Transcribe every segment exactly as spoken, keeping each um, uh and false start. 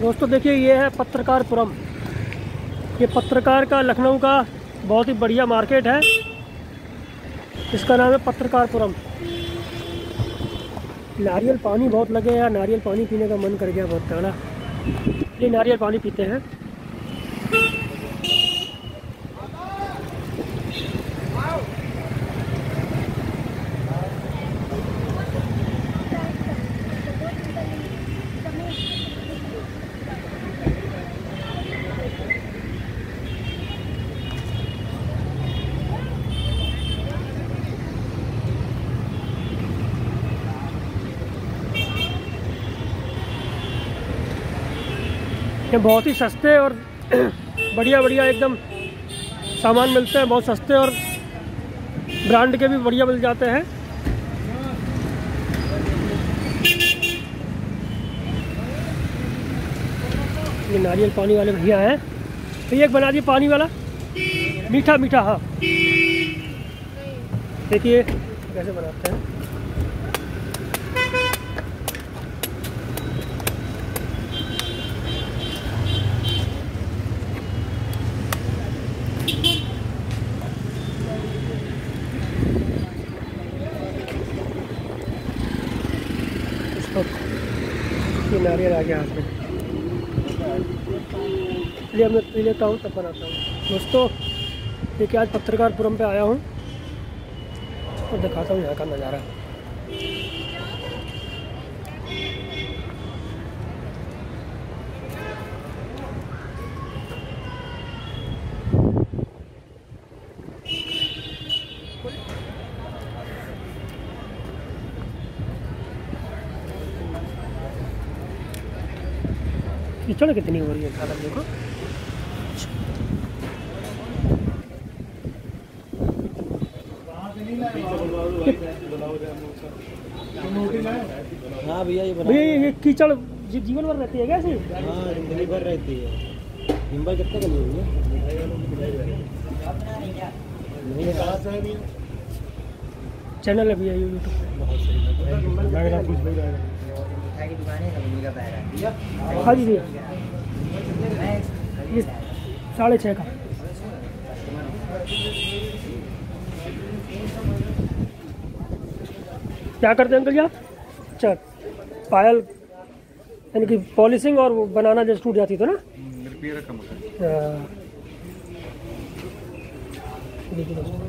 दोस्तों देखिए, ये है पत्रकारपुरम। ये पत्रकार का लखनऊ का बहुत ही बढ़िया मार्केट है। इसका नाम है पत्रकारपुरम। नारियल पानी बहुत लगे यार, नारियल पानी पीने का मन कर गया बहुत तगड़ा। ये नारियल पानी पीते हैं। ये बहुत ही सस्ते और बढ़िया बढ़िया एकदम सामान मिलते हैं। बहुत सस्ते और ब्रांड के भी बढ़िया मिल जाते हैं। ये नारियल पानी वाले भैया हैं। तो ये एक बना दिए पानी वाला, मीठा मीठा। हाँ देखिए कैसे बनाते हैं। ये नारियल आ गया हाथ में, इसलिए मैं पी लेता हूँ तब बनाता हूँ। दोस्तों देखिए, आज पत्रकारपुरम पे आया हूँ और दिखाता हूँ यहाँ का नज़ारा। कीचड़ कितनी हो रही है खाना देखो। हाँ भैया, ये भैया ये कीचड़ जीवन भर रहती है क्या ऐसी? हाँ जिंदगी भर रहती है। हिम्बा कितने का भैया? चैनल है भैया यूट्यूब पे। हाँ जी भैया, ये साढ़े छः का। क्या करते हैं अंकल जी आप? अच्छा, पायल यानी कि पॉलिशिंग और वो बनाना जैसे टूट जाती तो ना। देखिए दोस्तों,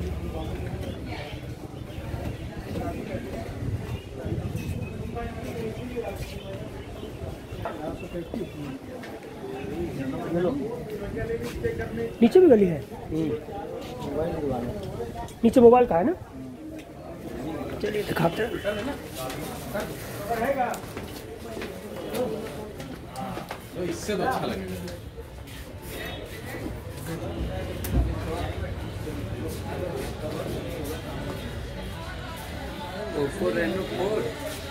नीचे भी गली है। नीचे मोबाइल का है ना। चलिए दिखाते हैं। तो इससे तो अच्छा लगेगा। Oppo Reno four.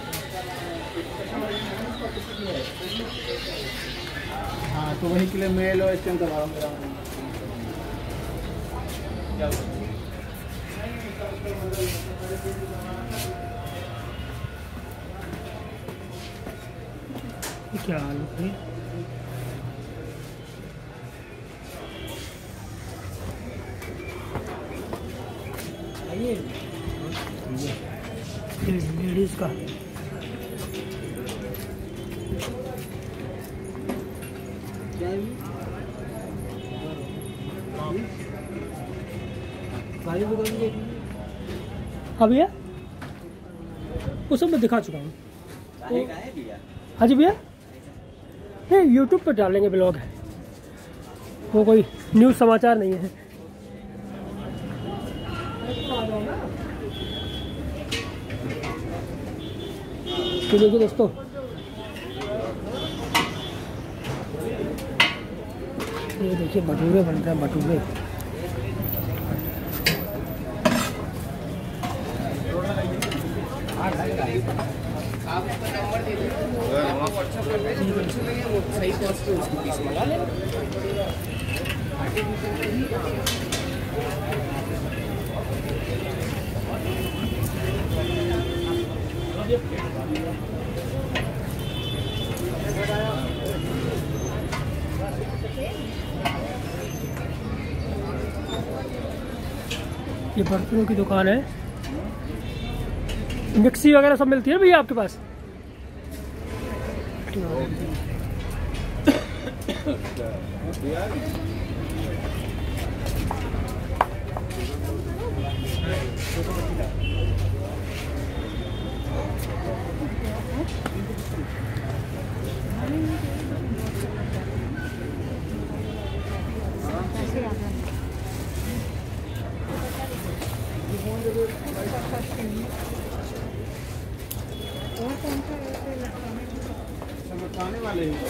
हाँ तो वही के लिए मेल और स्टैंड करवा रहा हूँ। क्या हाल है? लेडीज का हाँ भैया, वो सब मैं दिखा चुका हूँ। हाँ जी भैया, नहीं यूट्यूब पर डालेंगे, ब्लॉग है वो, कोई न्यूज़ समाचार नहीं है। तो देखिए दोस्तों, ये देखिए भटूरे बन रहे हैं, भटूरे। सही कॉस्ट उसको पीस मंगा ले। ये बर्तनों की दुकान है। मिक्सी वगैरह सब मिलती है भैया आपके पास? खाने वाले हैं।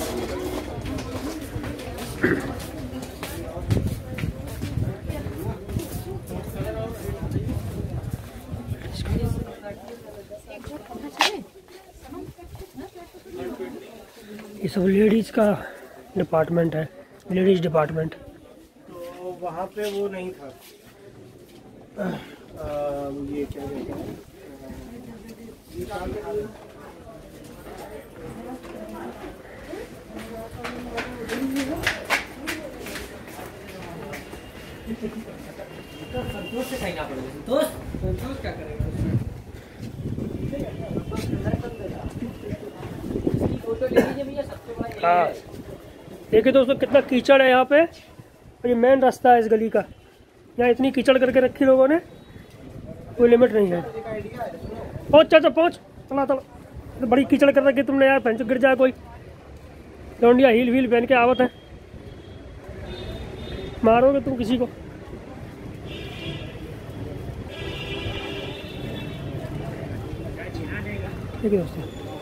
ये सब लेडीज का डिपार्टमेंट है, लेडीज डिपार्टमेंट। तो वहाँ पे वो नहीं था, आ, ये क्या कहते हैं, संतोष से कहना पड़ेगा। संतोष संतोष क्या करेगा? फोटो ले लीजिए भैया, सबसे बड़ा हाँ देखिए दोस्तों कितना कीचड़ है यहाँ पे। और ये मेन रास्ता है इस गली का। यहाँ इतनी कीचड़ करके रखी लोगों ने, कोई लिमिट नहीं है। पहुँच चाचा पहुँच, चला चला। तो बड़ी कीचड़ कर रखी तुमने यार, पहन गिर जाए कोई। लौंडिया हील व्हील पहन के आवत है, मारोगे तुम किसी को। देखिए दोस्तों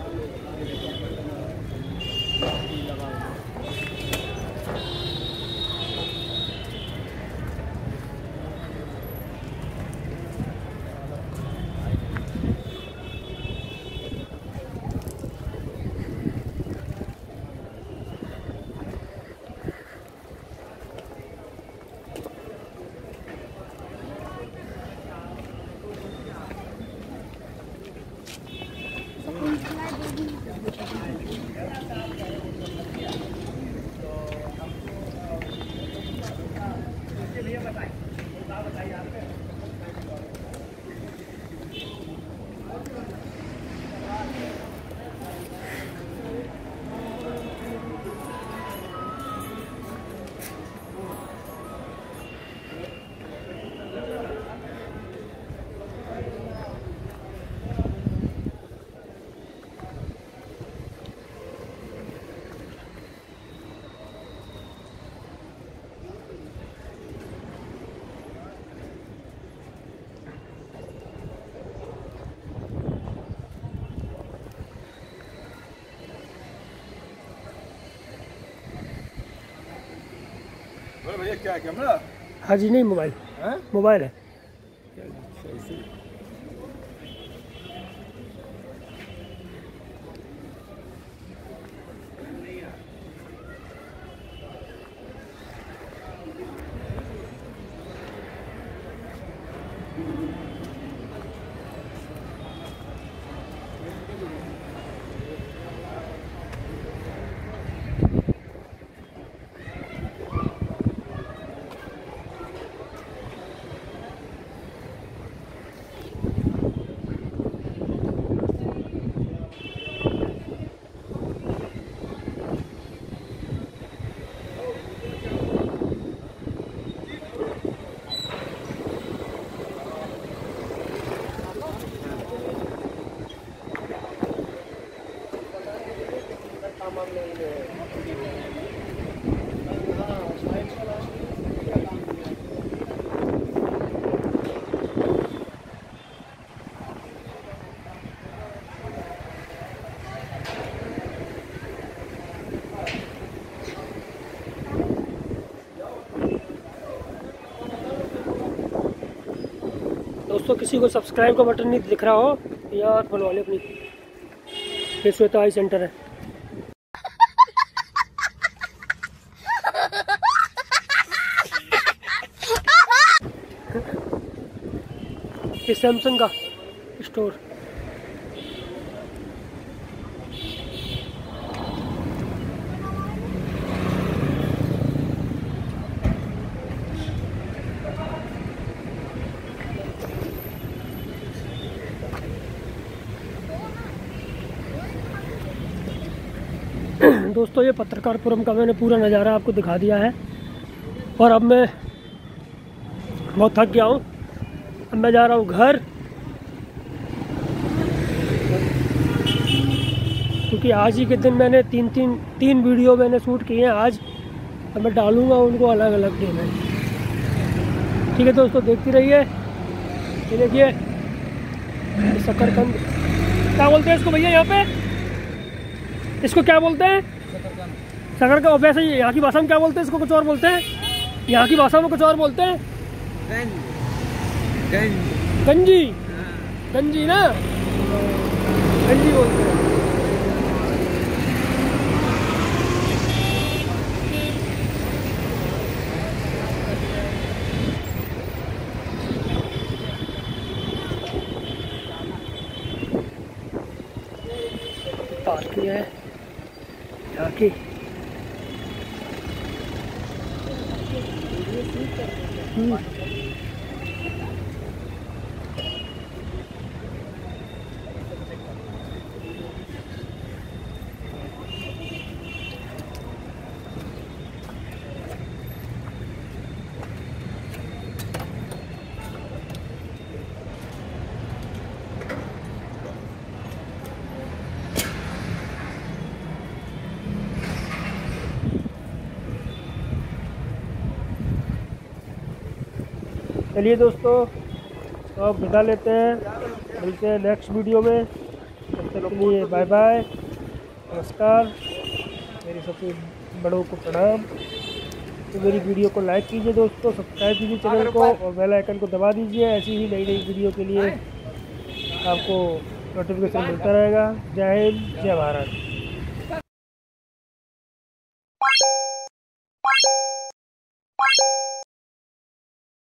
भैया क्या कैमरा? हाँ जी, नहीं मोबाइल, मोबाइल है। दोस्तों किसी को सब्सक्राइब का बटन नहीं दिख रहा हो यार, बनवा ले अपनी। ये श्वेता आई सेंटर है। ये सैमसंग का स्टोर। दोस्तों ये पत्रकारपुरम का मैंने पूरा नज़ारा आपको दिखा दिया है और अब मैं बहुत थक गया हूँ। अब मैं जा रहा हूँ घर, क्योंकि आज ही के दिन मैंने तीन तीन तीन वीडियो मैंने शूट किए हैं आज। अब मैं डालूँगा उनको अलग अलग डे में। ठीक है दोस्तों, देखती रहिए। ये देखिए शकरकंद क्या बोलते हैं इसको भैया यहाँ पे, इसको क्या बोलते हैं? शकरकंद। और वैसे यहाँ की भाषा में क्या बोलते हैं इसको? कुछ और बोलते हैं, यहाँ की भाषा में कुछ और बोलते हैं। गंजी, गंजी ना, गंजी बोलते हैं। पार्किंग है यहाँ की। हम्म। चलिए दोस्तों, तो अब विदा लेते हैं, मिलते हैं नेक्स्ट वीडियो में। तब तक के लिए बाय बाय, नमस्कार। मेरे सबसे बड़ों को प्रणाम। तो मेरी वीडियो को लाइक कीजिए दोस्तों, सब्सक्राइब कीजिए चैनल को और बेल आइकन को दबा दीजिए। ऐसी ही नई नई वीडियो के लिए आपको नोटिफिकेशन मिलता रहेगा। जय हिंद, जय भारत।